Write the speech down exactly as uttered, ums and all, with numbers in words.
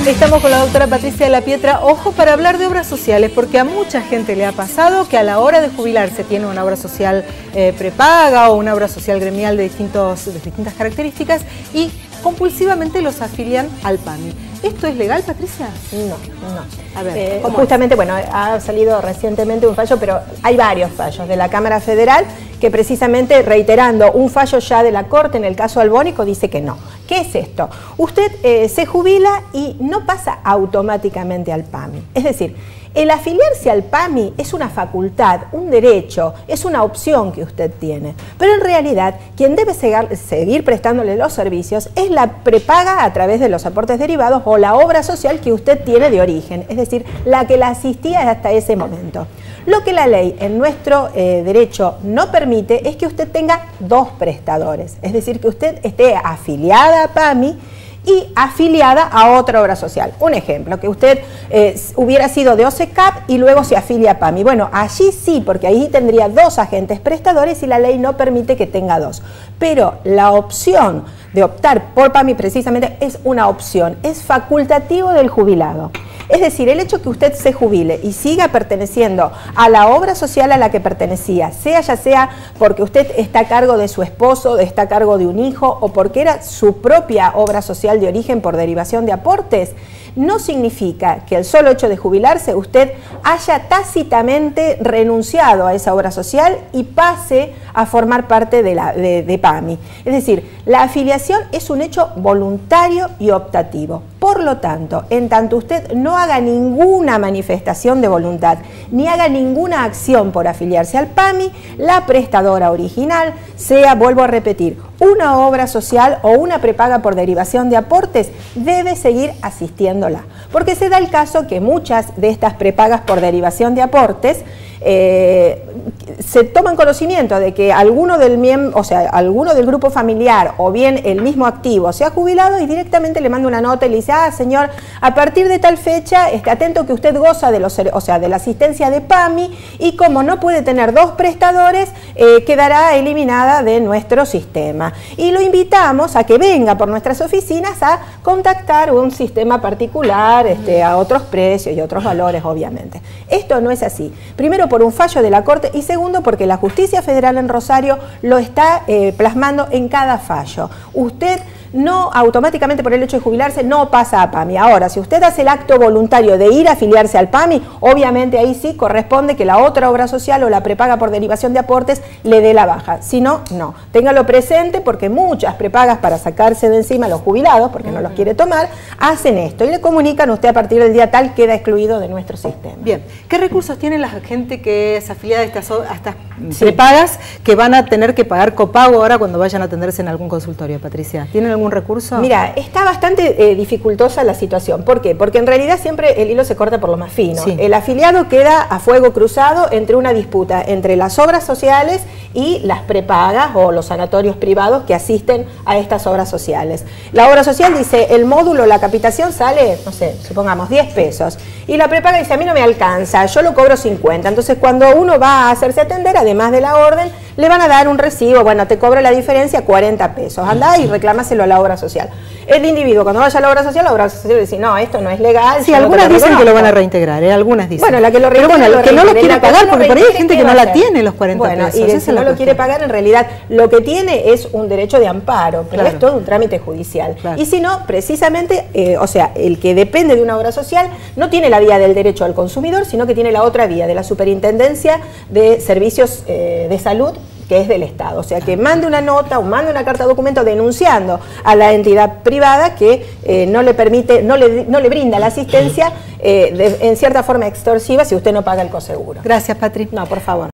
Estamos con la doctora Patricia de la Pietra, ojo, para hablar de obras sociales, porque a mucha gente le ha pasado que a la hora de jubilarse tiene una obra social eh, prepaga o una obra social gremial de, distintos, de distintas características y compulsivamente los afilian al PAMI. ¿Esto es legal, Patricia? No, no. A ver, eh, justamente, bueno, ha salido recientemente un fallo, pero hay varios fallos de la Cámara Federal que precisamente reiterando un fallo ya de la Corte en el caso Albónico dice que no. ¿Qué es esto? Usted eh, se jubila y no pasa automáticamente al PAMI. Es decir, el afiliarse al PAMI es una facultad, un derecho, es una opción que usted tiene. Pero en realidad, quien debe seguir prestándole los servicios es la prepaga a través de los aportes derivados o la obra social que usted tiene de origen, es decir, la que la asistía hasta ese momento. Lo que la ley en nuestro eh, derecho no permite es que usted tenga dos prestadores, es decir, que usted esté afiliada a PAMI y afiliada a otra obra social. Un ejemplo, que usted eh, hubiera sido de OSECAP y luego se afilia a PAMI. Bueno, allí sí, porque ahí tendría dos agentes prestadores y la ley no permite que tenga dos. Pero la opción de optar por PAMI precisamente es una opción, es facultativo del jubilado. Es decir, el hecho que usted se jubile y siga perteneciendo a la obra social a la que pertenecía, sea ya sea porque usted está a cargo de su esposo, está a cargo de un hijo o porque era su propia obra social de origen por derivación de aportes, no significa que el solo hecho de jubilarse usted haya tácitamente renunciado a esa obra social y pase a formar parte de, la, de, de PAMI. Es decir, la afiliación es un hecho voluntario y optativo. Por lo tanto, en tanto usted no haga ninguna manifestación de voluntad, ni haga ninguna acción por afiliarse al PAMI, la prestadora original, sea, vuelvo a repetir, una obra social o una prepaga por derivación de aportes, debe seguir asistiéndola. Porque se da el caso que muchas de estas prepagas por derivación de aportes eh, se toman conocimiento de que alguno del miembro, o sea, alguno del grupo familiar o bien el mismo activo se ha jubilado y directamente le manda una nota y le dice, ah, señor, a partir de tal fecha, esté atento que usted goza de los, o sea, de la asistencia de PAMI y como no puede tener dos prestadores, eh, quedará eliminada de nuestro sistema. Y lo invitamos a que venga por nuestras oficinas a contactar un sistema particular, este, a otros precios y otros valores, obviamente. Esto no es así. Primero, por un fallo de la Corte y segundo, porque la Justicia Federal en Rosario lo está eh, plasmando en cada fallo. Usted no automáticamente por el hecho de jubilarse no pasa a PAMI. Ahora, si usted hace el acto voluntario de ir a afiliarse al PAMI, obviamente ahí sí corresponde que la otra obra social o la prepaga por derivación de aportes le dé la baja. Si no, no. Téngalo presente porque muchas prepagas para sacarse de encima a los jubilados, porque no los quiere tomar, hacen esto y le comunican usted a partir del día tal queda excluido de nuestro sistema. Bien, ¿qué recursos tiene la gente que es afiliada a estas, a estas sí. prepagas que van a tener que pagar copago ahora cuando vayan a atenderse en algún consultorio, Patricia? ¿Tienen algún recurso? Mira, está bastante eh, dificultosa la situación. ¿Por qué? Porque en realidad siempre el hilo se corta por lo más fino. Sí. El afiliado queda a fuego cruzado entre una disputa entre las obras sociales y las prepagas o los sanatorios privados que asisten a estas obras sociales. La obra social dice, el módulo, la capitación sale, no sé, supongamos diez pesos. Y la prepaga dice, a mí no me alcanza, yo lo cobro cincuenta. Entonces cuando uno va a hacerse atender, además de la orden, le van a dar un recibo, bueno, te cobro la diferencia, cuarenta pesos. Andá y reclámaselo a la obra social. El individuo, cuando vaya a la obra social, la obra social dice, no, esto no es legal. Sí, algunas no dicen que lo van a reintegrar, ¿eh? Algunas dicen. Bueno, la que lo reintegra, Pero bueno, lo que no lo quiere pagar, no porque por ahí hay gente que no la tiene los cuarenta bueno, pesos. Y de, si no lo quiere pagar, en realidad lo que tiene es un derecho de amparo, pero claro, es todo un trámite judicial. Claro. Y si no, precisamente, eh, o sea, el que depende de una obra social no tiene la vía del derecho al consumidor, sino que tiene la otra vía de la Superintendencia de Servicios eh, de Salud, que es del Estado. O sea, que mande una nota o mande una carta de documento denunciando a la entidad privada que eh, no le permite, no le, no le brinda la asistencia eh, de, en cierta forma extorsiva si usted no paga el coseguro. Gracias, Patri. No, por favor.